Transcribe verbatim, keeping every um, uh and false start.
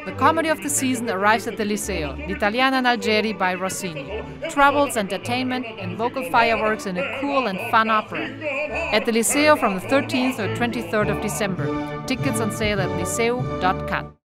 The comedy of the season arrives at the Liceo, L'Italiana in Algeri by Rossini. Troubles, entertainment and vocal fireworks in a cool and fun opera. At the Liceo from the thirteenth or twenty-third of December. Tickets on sale at liceo dot cat.